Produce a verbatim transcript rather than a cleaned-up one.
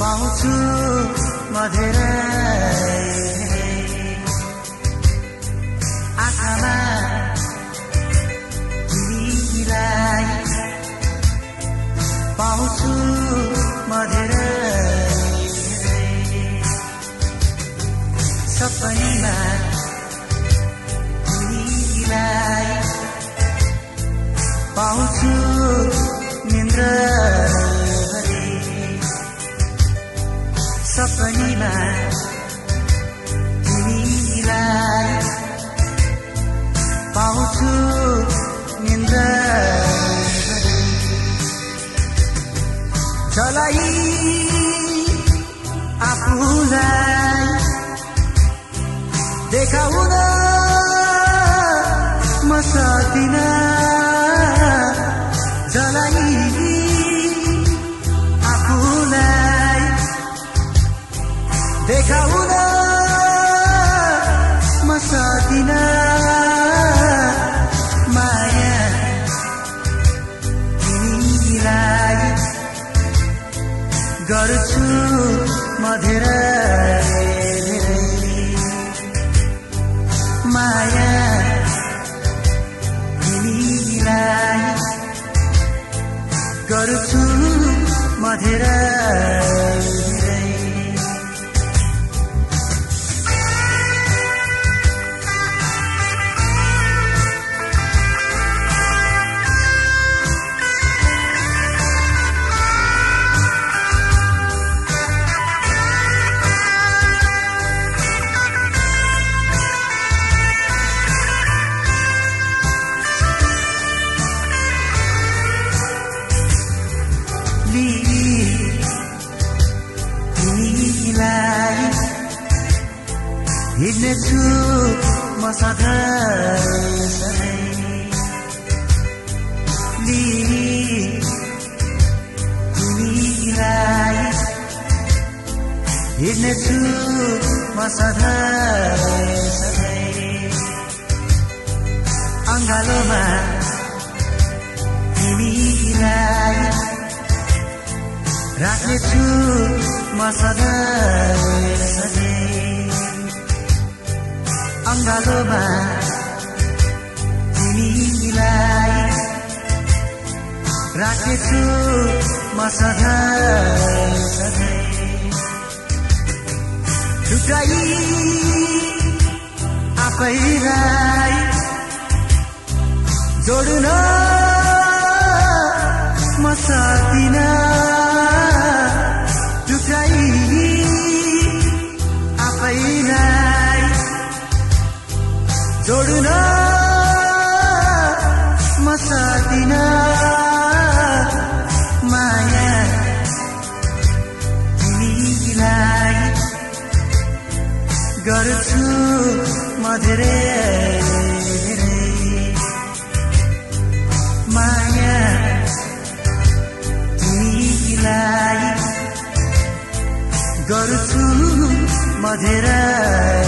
पाउँछु म धेरै आँखामा तिमीलाई पाउँछु म धेरै सपनीमा तिमीलाई पाउँछु निन्द्राभरि सपनीमा तिमीलाई पाउँछु निन्द्राभरि चलाई आफूलाई देखाउन म सक्दिन जलाई आफूलाई देखाउन म सक्दिन माया तिमीलाई गर्छु म धेरै माया तिमीलाई गर्छु म धेरै तिमीलाई हिँड्नेछु म सधैँ सधैँ तिमीलाई हिँड्नेछु म सधैँ सधैँ अङ्गालोमा तिमीलाई राख्नेछु म सधैँ सधैँ अङ्गालोमा तिमीलाई राख्नेछु म सधैँ सधैँ छुट्याई आफैलाई जोड्न म सक्दिन छुट्याई आफैलाई जोड्न म सक्दिन माया तिमीलाई गर्छु म धेरै माया तिमीलाई गर्छु म धेरै